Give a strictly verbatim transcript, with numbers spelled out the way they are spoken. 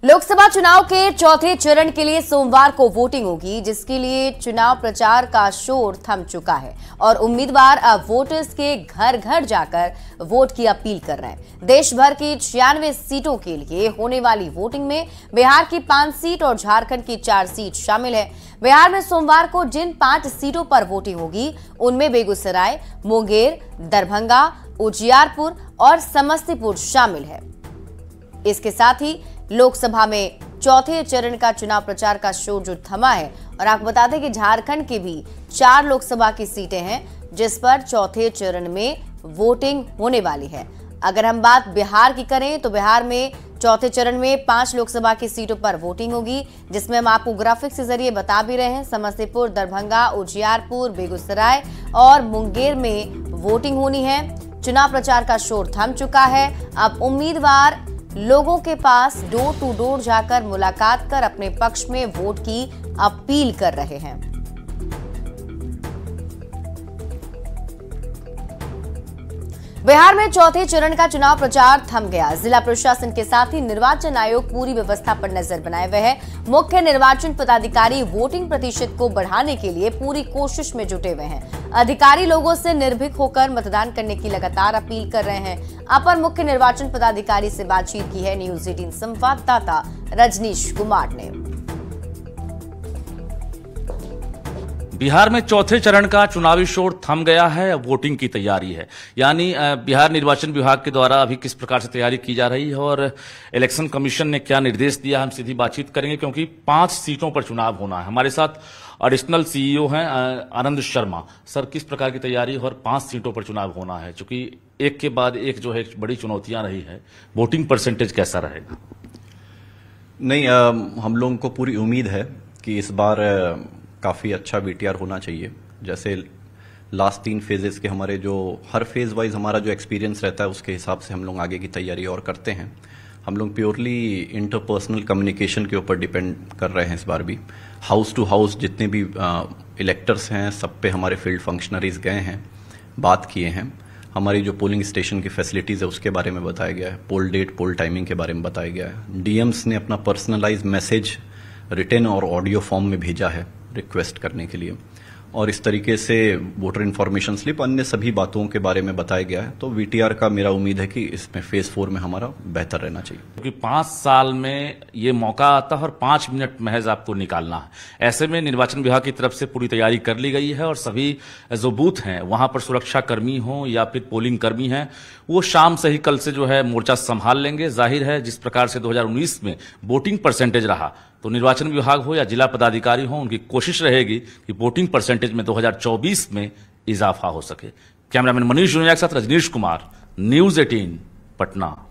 लोकसभा चुनाव के चौथे चरण के लिए सोमवार को वोटिंग होगी, जिसके लिए चुनाव प्रचार का शोर थम चुका है और उम्मीदवार अब वोटर्स के घर घर जाकर वोट की अपील कर रहे हैं। देश भर की छियानवे सीटों के लिए होने वाली वोटिंग में बिहार की पांच सीट और झारखंड की चार सीट शामिल है। बिहार में सोमवार को जिन पांच सीटों पर वोटिंग होगी उनमें बेगूसराय, मुंगेर, दरभंगा, उजियारपुर और समस्तीपुर शामिल है। इसके साथ ही लोकसभा में चौथे चरण का चुनाव प्रचार का शोर जो थमा है। और आपको बता दें कि झारखंड की भी चार लोकसभा की सीटें हैं जिस पर चौथे चरण में वोटिंग होने वाली है। अगर हम बात बिहार की करें तो बिहार में चौथे चरण में पांच लोकसभा की सीटों पर वोटिंग होगी, जिसमें हम आपको ग्राफिक्स के जरिए बता भी रहे हैं। समस्तीपुर, दरभंगा, उजियारपुर, बेगूसराय और मुंगेर में वोटिंग होनी है। चुनाव प्रचार का शोर थम चुका है। अब उम्मीदवार लोगों के पास डोर टू डोर जाकर मुलाकात कर अपने पक्ष में वोट की अपील कर रहे हैं। बिहार में चौथे चरण का चुनाव प्रचार थम गया। जिला प्रशासन के साथ ही निर्वाचन आयोग पूरी व्यवस्था पर नजर बनाए हुए है। मुख्य निर्वाचन पदाधिकारी वोटिंग प्रतिशत को बढ़ाने के लिए पूरी कोशिश में जुटे हुए हैं। अधिकारी लोगों से निर्भीक होकर मतदान करने की लगातार अपील कर रहे हैं। अपर मुख्य निर्वाचन पदाधिकारी से बातचीत की है न्यूज अठारह संवाददाता रजनीश कुमार ने। बिहार में चौथे चरण का चुनावी शोर थम गया है, अब वोटिंग की तैयारी है। यानी बिहार निर्वाचन विभाग के द्वारा अभी किस प्रकार से तैयारी की जा रही है और इलेक्शन कमीशन ने क्या निर्देश दिया, हम सीधी बातचीत करेंगे क्योंकि पांच सीटों पर चुनाव होना है। हमारे साथ एडिशनल सीईओ हैं आनंद शर्मा। सर, किस प्रकार की तैयारी और पांच सीटों पर चुनाव होना है, चूंकि एक के बाद एक जो है बड़ी चुनौतियां रही है, वोटिंग परसेंटेज कैसा रहेगा? नहीं, आ, हम लोगों को पूरी उम्मीद है कि इस बार काफ़ी अच्छा वीटीआर होना चाहिए। जैसे लास्ट तीन फेजेस के हमारे जो हर फेज वाइज हमारा जो एक्सपीरियंस रहता है उसके हिसाब से हम लोग आगे की तैयारी और करते हैं। हम लोग प्योरली इंटरपर्सनल कम्युनिकेशन के ऊपर डिपेंड कर रहे हैं। इस बार भी हाउस टू हाउस जितने भी इलेक्टर्स हैं सब पे हमारे फील्ड फंक्शनरीज गए हैं, बात किए हैं। हमारी जो पोलिंग स्टेशन की फैसिलिटीज़ है उसके बारे में बताया गया है, पोल डेट, पोल टाइमिंग के बारे में बताया गया है। डीएम्स ने अपना पर्सनलाइज मैसेज रिटन और ऑडियो फॉर्म में भेजा है रिक्वेस्ट करने के लिए, और इस तरीके से वोटर इन्फॉर्मेशन स्लिप, अन्य सभी बातों के बारे में बताया गया है। तो वीटीआर का मेरा उम्मीद है कि इसमें फेज फोर में हमारा बेहतर रहना चाहिए, क्योंकि पांच साल में ये मौका आता है और पांच मिनट महज आपको निकालना है। ऐसे में निर्वाचन विभाग की तरफ से पूरी तैयारी कर ली गई है और सभी जो बूथ हैं वहां पर सुरक्षा कर्मी हो या फिर पोलिंग कर्मी हैं वो शाम से ही कल से जो है मोर्चा संभाल लेंगे। जाहिर है जिस प्रकार से दो हजार उन्नीस में वोटिंग परसेंटेज रहा तो निर्वाचन विभाग हो या जिला पदाधिकारी हो, उनकी कोशिश रहेगी कि वोटिंग परसेंटेज में दो हजार चौबीस में इजाफा हो सके। कैमरामैन मनीष जुनिया के साथ रजनीश कुमार, न्यूज अठारह, पटना।